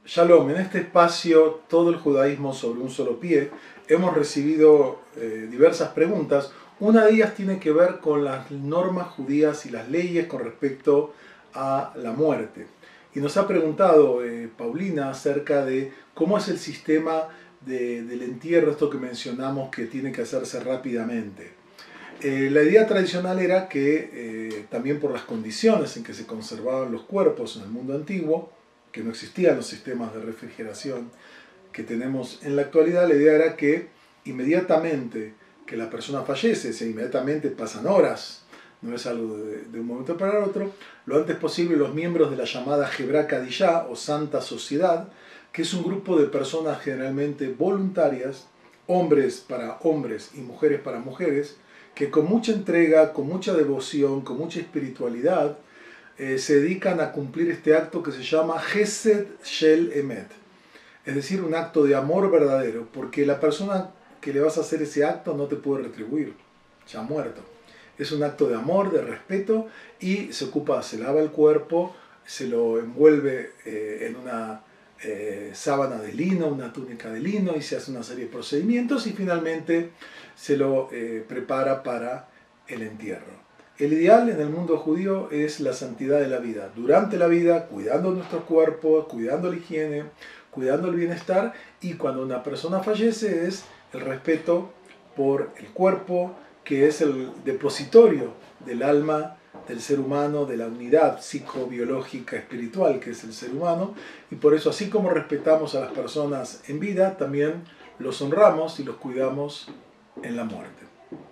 Shalom, en este espacio Todo el Judaísmo sobre un solo pie hemos recibido diversas preguntas. Una de ellas tiene que ver con las normas judías y las leyes con respecto a la muerte. Y nos ha preguntado Paulina acerca de cómo es el sistema del entierro, esto que mencionamos que tiene que hacerse rápidamente. La idea tradicional era que también por las condiciones en que se conservaban los cuerpos en el mundo antiguo, que no existían los sistemas de refrigeración que tenemos en la actualidad, la idea era que inmediatamente que la persona fallece, inmediatamente pasan horas, no es algo de un momento para el otro, lo antes posible los miembros de la llamada Hebra Kadishá o Santa Sociedad, que es un grupo de personas generalmente voluntarias, hombres para hombres y mujeres para mujeres, que con mucha entrega, con mucha devoción, con mucha espiritualidad, se dedican a cumplir este acto que se llama Hesed Shel Emet, es decir, un acto de amor verdadero, porque la persona que le vas a hacer ese acto no te puede retribuir, ya ha muerto. Es un acto de amor, de respeto, y se lava el cuerpo, se lo envuelve en una sábana de lino, una túnica de lino, y se hace una serie de procedimientos, y finalmente se lo prepara para el entierro. El ideal en el mundo judío es la santidad de la vida. Durante la vida, cuidando nuestros cuerpos, cuidando la higiene, cuidando el bienestar, y cuando una persona fallece es el respeto por el cuerpo, que es el depositorio del alma del ser humano, de la unidad psicobiológica espiritual que es el ser humano, y por eso, así como respetamos a las personas en vida, también los honramos y los cuidamos en la muerte.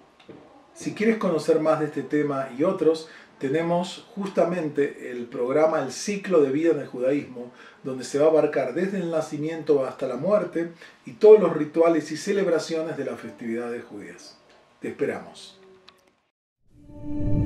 Si quieres conocer más de este tema y otros, tenemos justamente el programa El Ciclo de Vida en el Judaísmo, donde se va a abarcar desde el nacimiento hasta la muerte y todos los rituales y celebraciones de las festividades judías. Te esperamos.